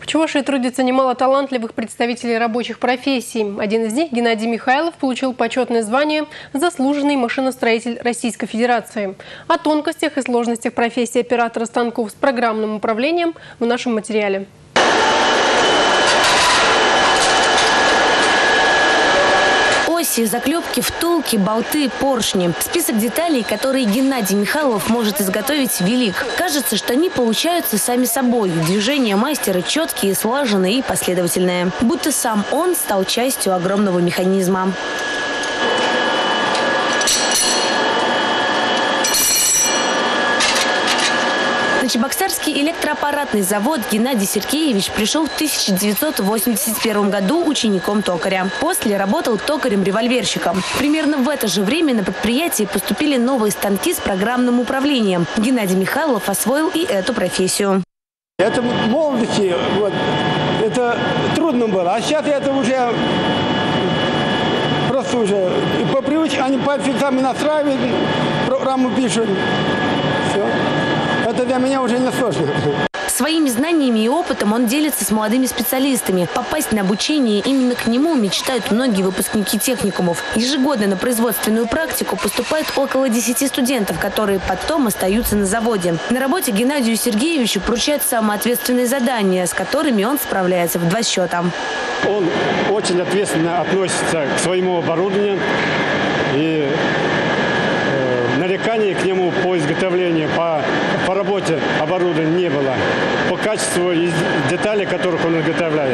Чувашии трудится немало талантливых представителей рабочих профессий. Один из них, Геннадий Михайлов, получил почетное звание «Заслуженный машиностроитель Российской Федерации». О тонкостях и сложностях профессии оператора станков с программным управлением в нашем материале. Оси, заклепки, втулки, болты, поршни. Список деталей, которые Геннадий Михайлов может изготовить, велик. Кажется, что они получаются сами собой. Движения мастера четкие, слаженные и последовательные. Будто сам он стал частью огромного механизма. На Чебоксарский электроаппаратный завод Геннадий Сергеевич пришел в 1981 году учеником токаря. После работал токарем-револьверщиком. Примерно в это же время на предприятии поступили новые станки с программным управлением. Геннадий Михайлов освоил и эту профессию. Это в молодости, это трудно было, а сейчас это уже просто уже по привычке, они по офицам настраивают, программу пишут, все. Это для меня уже не сложно. Своими знаниями и опытом он делится с молодыми специалистами. Попасть на обучение именно к нему мечтают многие выпускники техникумов. Ежегодно на производственную практику поступает около 10 студентов, которые потом остаются на заводе. На работе Геннадию Сергеевичу поручают самые ответственные задания, с которыми он справляется в 2 счета. Он очень ответственно относится к своему оборудованию, и нареканий к нему по изготовлению, по работе оборудования не было. По качеству деталей, которых он изготавливает,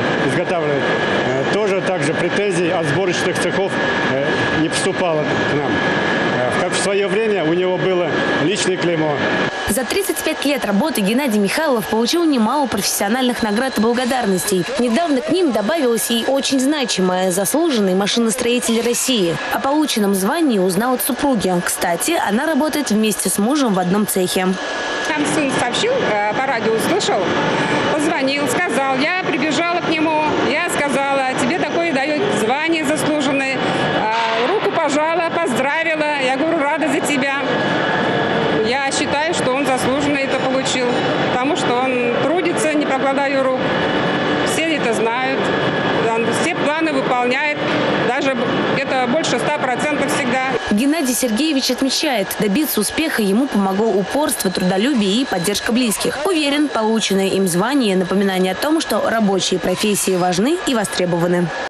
тоже также претензий от сборочных цехов не поступало к нам. Как в свое время у него было личное клеймо. За 35 лет работы Геннадий Михайлов получил немало профессиональных наград и благодарностей. Недавно к ним добавилась и очень значимая «Заслуженный машиностроитель России». О полученном звании узнал от супруги. Кстати, она работает вместе с мужем в одном цехе. Там сын сообщил, по радио услышал, позвонил, сказал, я прибежала к нему, я сказала, тебе такое дает звание заслуженное, руку пожала, поздравила, я говорю, рада за тебя. Я считаю, что он заслуженно это получил, потому что он трудится, не покладая рук. Все это знают, он все планы выполняет, даже это больше 100% всегда. Геннадий Сергеевич отмечает, добиться успеха ему помогло упорство, трудолюбие и поддержка близких. Уверен, полученное им звание – напоминание о том, что рабочие профессии важны и востребованы.